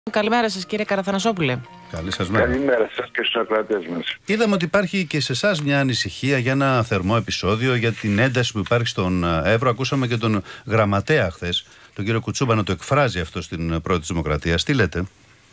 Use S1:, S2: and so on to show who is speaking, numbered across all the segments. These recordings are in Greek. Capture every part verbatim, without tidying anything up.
S1: Καλημέρα σας, κύριε Καραθανασόπουλε.
S2: Καλή σας μέρα.
S3: Καλημέρα σας και στους ακροατές μας.
S2: Είδαμε ότι υπάρχει και σε εσάς μια ανησυχία για ένα θερμό επεισόδιο, για την ένταση που υπάρχει στον Εύρο. Ακούσαμε και τον γραμματέα χθες, τον κύριο Κουτσούμπα, να το εκφράζει αυτό στην Πρώτη Δημοκρατία. Τι λέτε?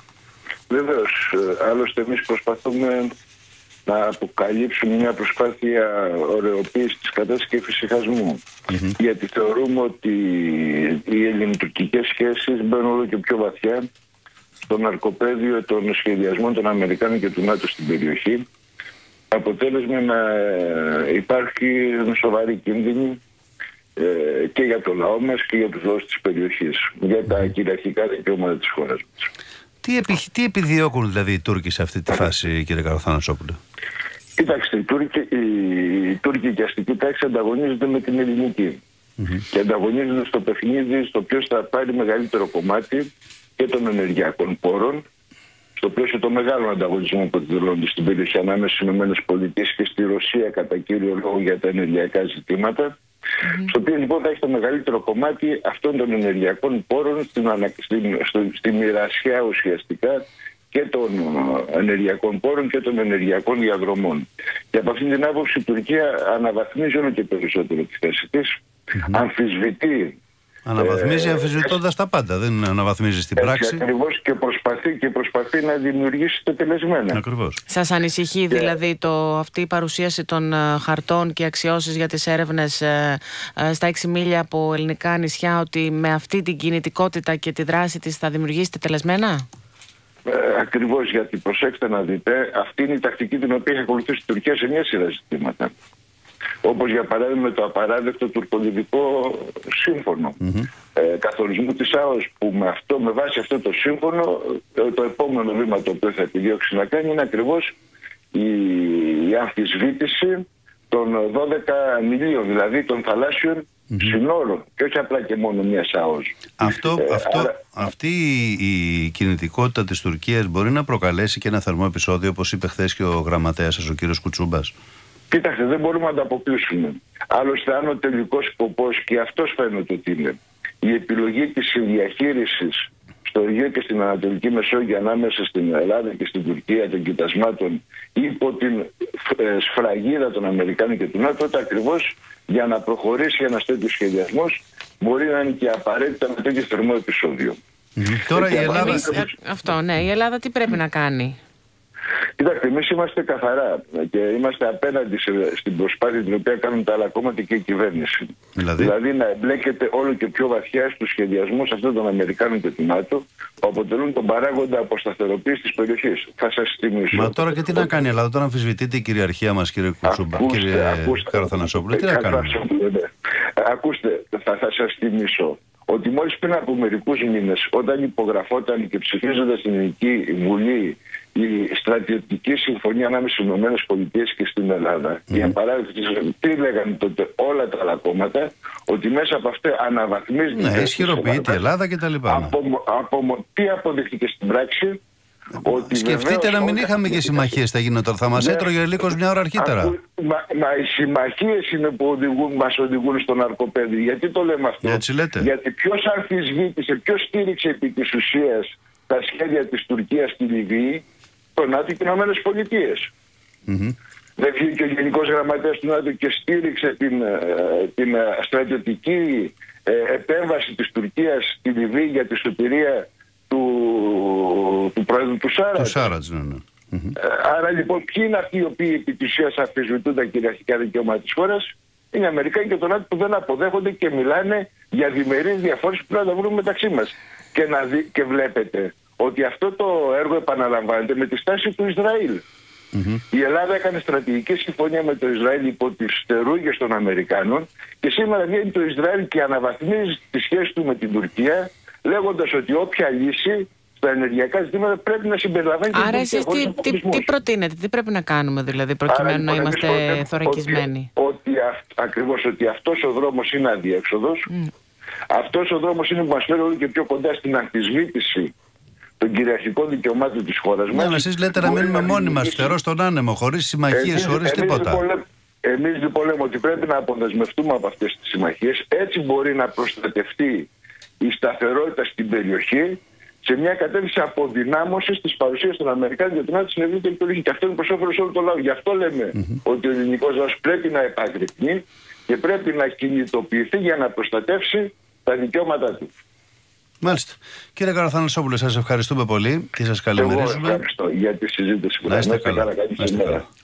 S3: Βεβαίως. Άλλωστε εμείς προσπαθούμε να αποκαλύψουμε μια προσπάθεια ωρεοποίησης της κατάστασης και εφησυχασμού. Mm-hmm. Γιατί θεωρούμε ότι οι ελληνοτουρκικές σχέσεις μπαίνουν όλο και πιο βαθιά στο ναρκοπαίδιο των σχεδιασμών των Αμερικάνων και του ΝΑΤΟ στην περιοχή. Αποτέλεσμα να υπάρχει σοβαρή κίνδυνη ε, και για το λαό μας και για τους λαούς της περιοχής, για τα κυριαρχικά δικαιώματα της χώρας μας.
S2: Τι, επι, τι επιδιώκουν δηλαδή οι Τούρκοι σε αυτή τη φάση, κύριε Καραθανασόπουλε?
S3: Κοιτάξτε, οι Τούρκοι, οι Τούρκοι και αστική τάξη ανταγωνίζονται με την ελληνική. Mm-hmm. Και ανταγωνίζονται στο παιχνίδι στο ποιος θα πάρει μεγαλύτερο κομμάτι και των ενεργειακών πόρων, στο πλαίσιο των μεγάλων ανταγωνισμών που εκδηλώνονται στην περιοχή ανάμεσα στις ΗΠΑ και στη Ρωσία κατά κύριο λόγο για τα ενεργειακά ζητήματα. Mm-hmm. Στο οποίο λοιπόν θα έχει το μεγαλύτερο κομμάτι αυτών των ενεργειακών πόρων στην, ανα... στην... στη... στη μοιρασιά ουσιαστικά και των ενεργειακών πόρων και των ενεργειακών διαδρομών. Και από αυτήν την άποψη η Τουρκία αναβαθμίζει όλο και περισσότερο τη θέση της, mm-hmm. αμφισβητεί.
S2: Αναβαθμίζει ε, αμφισβητώντας τα πάντα, δεν αναβαθμίζει στην
S3: έτσι,
S2: πράξη.
S3: Ακριβώς, και προσπαθεί, και προσπαθεί να δημιουργήσει τελεσμένα.
S2: Ακριβώς.
S1: Σας ανησυχεί yeah. δηλαδή το, αυτή η παρουσίαση των uh, χαρτών και αξιώσεις για τις έρευνες uh, uh, στα έξι μίλια από ελληνικά νησιά, ότι με αυτή την κινητικότητα και τη δράση της θα δημιουργήσετε τελεσμένα?
S3: Ε, ακριβώς, γιατί προσέξτε να δείτε, αυτή είναι η τακτική την οποία έχει ακολουθήσει η Τουρκία σε μια σειρά ζητήματα. Όπως για παράδειγμα το απαράδεκτο τουρκολιβικό σύμφωνο mm-hmm. ε, καθορισμού της ΑΟΣ, που με, αυτό, με βάση αυτό το σύμφωνο ε, το επόμενο βήμα το οποίο θα επιδιώξει να κάνει είναι ακριβώς η, η αμφισβήτηση των δώδεκα μιλίων, δηλαδή των θαλάσσιων mm-hmm. συνόρων και όχι απλά και μόνο μιας ΑΟΣ.
S2: Αυτό, ε, αυτό,
S3: άρα...
S2: Αυτή η κινητικότητα της Τουρκίας μπορεί να προκαλέσει και ένα θερμό επεισόδιο, όπως είπε χθες και ο γραμματέας σας, ο κύριος Κουτσούμπας?
S3: Κοίταξε, δεν μπορούμε να ανταποκρίσουμε. Άλλωστε, αν ο τελικός σκοπός, και αυτός φαίνεται ότι είναι, η επιλογή της συνδιαχείρισης στο Αιγαίο και στην Ανατολική Μεσόγειο ανάμεσα στην Ελλάδα και στην Τουρκία των κοιτασμάτων υπό την ε, σφραγίδα των Αμερικάνων και του ΝΑΤΟ, τότε ακριβώς για να προχωρήσει ένας τέτοιος σχεδιασμός μπορεί να είναι και απαραίτητα ένα τέτοιο θερμό επεισόδιο.
S2: Mm-hmm. Τώρα η Ελλάδα...
S1: Εμείς, αυτό, ναι, η Ελλάδα τι πρέπει να κάνει?
S3: Κοιτάξτε, εμείς είμαστε καθαρά και είμαστε απέναντι σε, στην προσπάθεια την οποία κάνουν τα άλλα κόμματα και η κυβέρνηση. Δηλαδή? δηλαδή να εμπλέκεται όλο και πιο βαθιά στους σχεδιασμούς αυτών των Αμερικάνων και του ΝΑΤΟ, που αποτελούν τον παράγοντα αποσταθεροποίησης της περιοχής. Θα σας θυμίσω.
S2: Μα τώρα και τι να κάνει η Ελλάδα, τώρα αμφισβητείται η κυριαρχία μας, κύριε Κουτσούμπα, κύριε Καραθανασόπουλε, τι να κάνουμε?
S3: Ακούστε, θα, θα σας θυμίσω ότι μόλις πριν από μερικούς μήνες, όταν υπογραφόταν και ψηφίζονταν στην Ελληνική Βουλή η στρατιωτική συμφωνία ανάμεσα στις ΗΠΑ και στην Ελλάδα, mm. για παράδειγμα, τι λέγανε τότε όλα τα άλλα κόμματα, ότι μέσα από αυτό αναβαθμίζεται.
S2: Ναι, ισχυροποιείται η Ελλάδα κτλ.
S3: Από, από, τι αποδείχθηκε στην πράξη? Ότι
S2: σκεφτείτε να μην είχαμε και συμμαχίες, θα γίνει τώρα. Θα μας ναι, έτρωγε λίγος μια ώρα αρχίτερα.
S3: Ακού, μα, μα οι συμμαχίες είναι που οδηγούν, μας οδηγούν στο ναρκοπαίδι. Γιατί το λέμε αυτό?
S2: Έτσι λέτε.
S3: Γιατί ποιος αμφισβήτησε, ποιος στήριξε επί της ουσίας τα σχέδια της Τουρκίας στη Λιβύη? Το ΝΑΤΟ και οι Ηνωμένες Πολιτείες. Mm-hmm. Δεν βγήκε ο Γενικός Γραμματέας του ΝΑΤΟ και στήριξε την, την στρατιωτική επέμβαση της Τουρκίας στη Λιβύη για τη σωτηρία του, του πρόεδρου του Σάρατζ.
S2: Του Σάρατζ, ναι, ναι. Mm-hmm.
S3: Άρα λοιπόν, ποιοι είναι αυτοί οι οποίοι επί της ουσίας αμφισβητούν τα κυριαρχικά δικαιώματα της χώρας? Είναι οι Αμερικάνοι και το ΝΑΤΟ, που δεν αποδέχονται και μιλάνε για διμερείς διαφορές που πρέπει να τα βρούμε μεταξύ μας. Και, να δει, και βλέπετε ότι αυτό το έργο επαναλαμβάνεται με τη στάση του Ισραήλ. Mm-hmm. Η Ελλάδα έκανε στρατηγική συμφωνία με το Ισραήλ υπό τις στερούγες των Αμερικάνων και σήμερα βγαίνει το Ισραήλ και αναβαθμίζει τη σχέση του με την Τουρκία, λέγοντας ότι όποια λύση στα ενεργειακά ζητήματα πρέπει να συμπεριλαμβάνει την Τουρκία.
S1: Άρα εσείς τι, τι, τι προτείνετε, τι πρέπει να κάνουμε δηλαδή προκειμένου Άρα, να είμαστε προτείνουμε, θωρακισμένοι?
S3: Ότι, ότι αυ, ακριβώς ότι αυτός ο δρόμος είναι αδιέξοδος. Mm. Αυτός ο δρόμος είναι που μας φέρει όλο και πιο κοντά στην αμφισβήτηση των κυριαρχικών δικαιωμάτων της χώρας μας.
S2: Ναι, αλλά εσείς λέτε να μείνουμε μόνοι μας, φτερό στον άνεμο, χωρίς συμμαχίες, χωρίς τίποτα.
S3: Λοιπόν, εμείς λοιπόν λέμε ότι πρέπει να αποδεσμευτούμε από αυτές τις συμμαχίες. Έτσι μπορεί να προστατευτεί η σταθερότητα στην περιοχή σε μια κατεύθυνση αποδυνάμωσης της παρουσίας των Αμερικάνων για την άτομη στην ευρύτερη περιοχή. Και αυτό είναι προς όφελος όλου του λαού. Γι' αυτό λέμε mm-hmm. ότι ο ελληνικός λαός πρέπει να επαγρυπνεί και πρέπει να κινητοποιηθεί για να προστατεύσει τα δικαιώματά του.
S2: Μάλιστα. Κύριε Καραθανασόπουλε, σας ευχαριστούμε πολύ και σας καλημερίζουμε.
S3: Εγώ ευχαριστώ για τη συζήτηση που
S2: να είστε καλά.
S3: καλά.